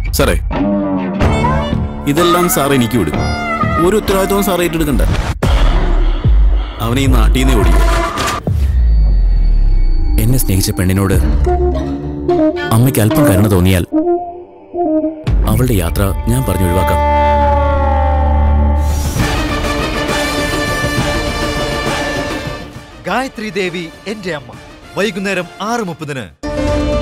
സാറേ, ഇതെല്ലാം സാർ എനിക്ക് വിടും. ഒരു ഉത്തരവാദിത്വവും സാർ ഏറ്റെടുക്കണ്ട. അവനെ ഈ നാട്ടിൽ നിന്ന് ഓടിക്കും. എന്നെ സ്നേഹിച്ച പെണ്ണിനോട് അമ്മയ്ക്ക് അല്പം കരുണ തോന്നിയാൽ അവളുടെ യാത്ര ഞാൻ പറഞ്ഞു ഒഴിവാക്കാം. ഗായത്രി ദേവി എന്റെ അമ്മ, വൈകുന്നേരം 6:30.